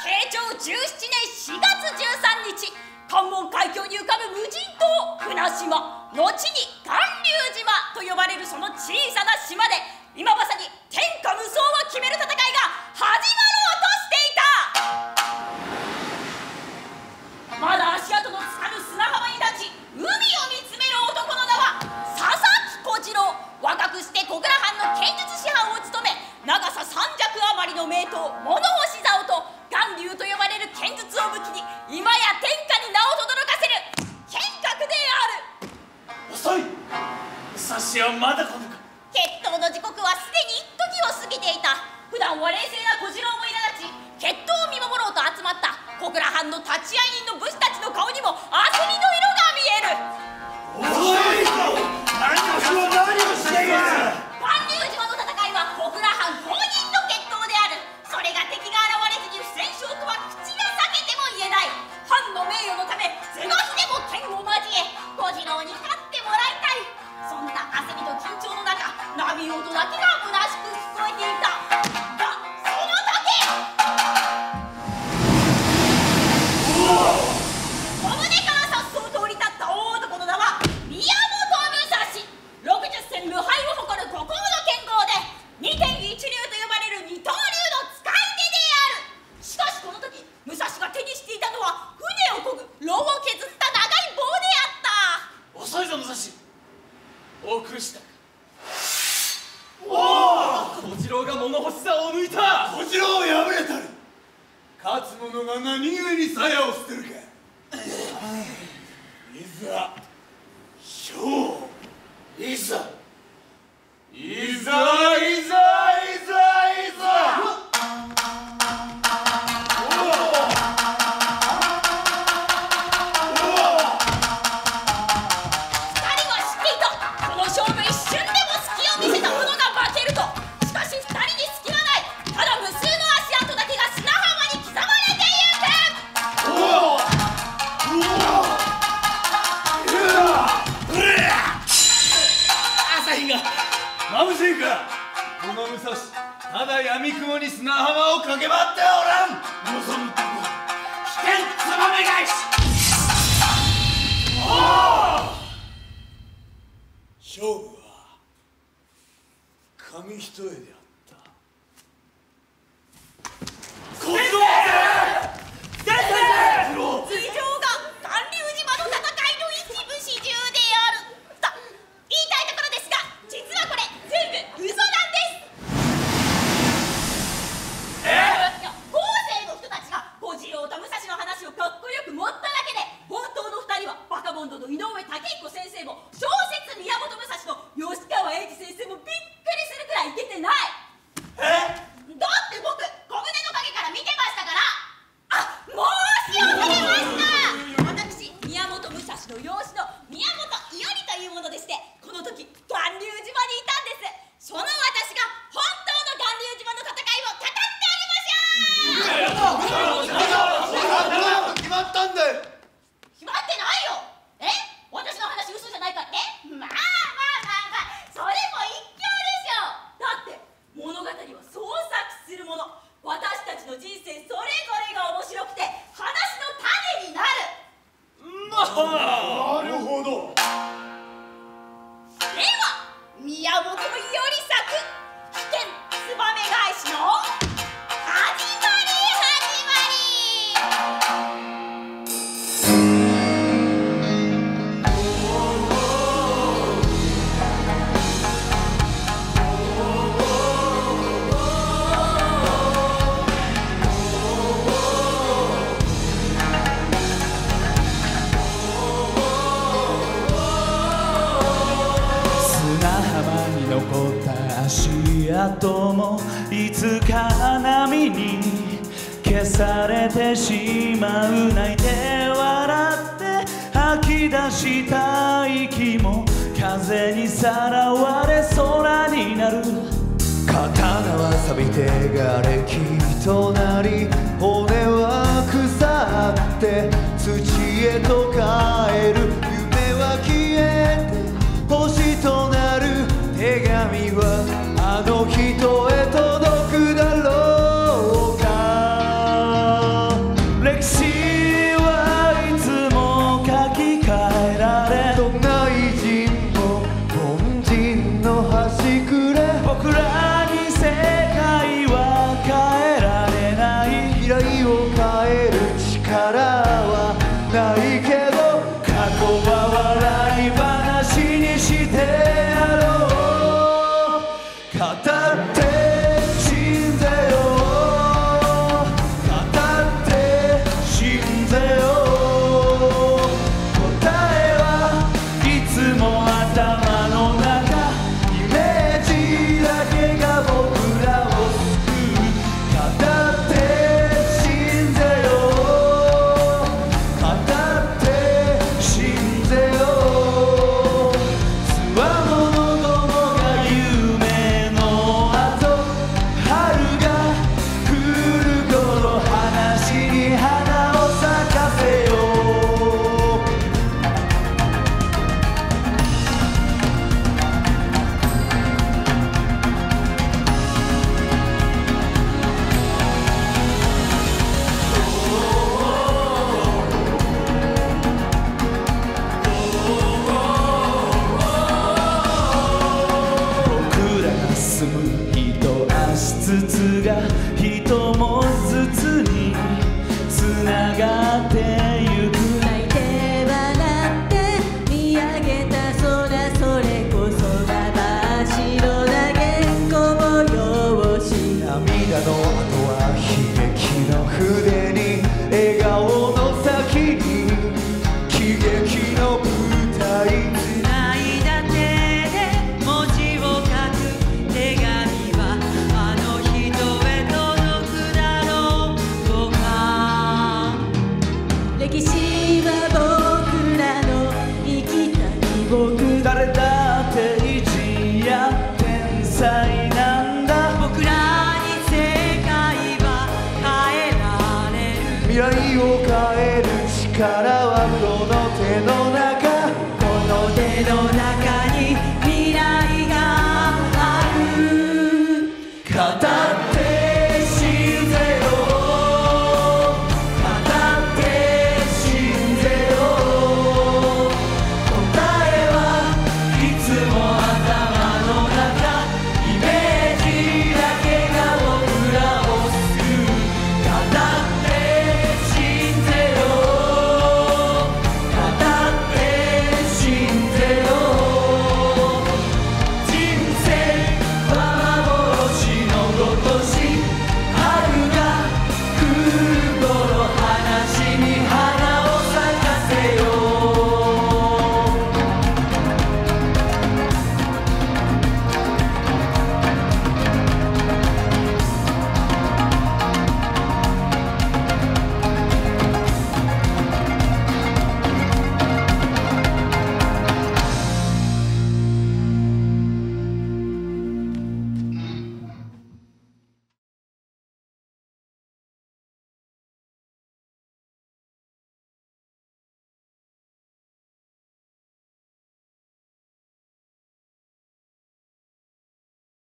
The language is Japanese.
慶長17年4月13日、関門海峡に浮かぶ無人島船島、後に巌流島と呼ばれるその小さな島で、今まさに天下無双を決める戦いが始まろうとしていた。まだ足跡のつかぬ砂浜に立ち、海を見つめる男の名は佐々木小次郎。若くして小倉藩の剣術師範を務め、長さ3尺余りの名刀物干し竿と巌流と呼ばれる剣術を武器に、今や天下に名を轟かせる剣客である。 遅い。武蔵はまだ来ぬか。 決闘の時刻はすでに一時を過ぎていた。普段は冷静な小次郎も苛立ち、決闘を見守ろうと集まった小倉藩の立ち会い人の武士たちの顔にも焦りの色が見える。 遅い。何をしている。 巌流島の戦いは小倉藩公認の決闘である。それが敵が現れずに不戦勝とは口が裂けても言えない。藩の名誉のため是が非でも剣を交え小次郎に勝ってもらいたい。そんな焦りと緊張の中、波音だけが虚しく聞こえていた。がその時、小舟からさっそうと降り立った大男の名は宮本武蔵。60戦無敗を誇る孤高の剣豪で、二天一流と呼ばれる二刀流の使い手である。しかしこの時、武蔵が手にしていたのは船を漕ぐ炉を削った長い棒であった。 遅いぞ武蔵。お苦したか。おお、小次郎が物干し竿を抜いた。 小次郎は敗れたる。勝つ者が何故に鞘を捨てるか。いざ勝負。いざいざいざいざいざ。眩しいか。この武蔵、ただ闇雲に砂浜を駆け回ってはおらん。望むとこ危険つばめ返し。勝負は紙一重であった。小次郎先生、 頭上が巌流島の戦いの一部始終であると言いたいところですが、実はこれ全部嘘なんです。後世の人たちが小次郎と武蔵の話をかっこよく持っただけで、本当の2人はバカボンドの井上武彦先生も小説宮本武蔵の吉川英治先生もびっくりするくらいいけてない。だって僕、小舟の影から見てましたから。あ、申し遅れました。私、宮本武蔵の養子の宮本伊織というものでして、この時巌流島にいたんです。その私が本当の巌流島の戦いを語ってあげましょう。 決まったんだよ。 決まってないよ。私の話嘘じゃないか。まあ、それも一興でしょう。だって物語は創作するもの。私たちの人生それぞれが面白くて話の種になる。 なるほど。 では宮本より作危険つばめ返しの始まり。 残った足跡もいつか波に消されてしまう。泣いて笑って吐き出した息も風にさらわれ空になる。刀は錆びて瓦礫となり、骨は腐って土へと帰る。夢は消えて星となる。手紙はあの人へ届くだろうか。 聖人や天才なんだ。 僕らに世界は変えられる。 未来を変える力はこの手の中。 この手の中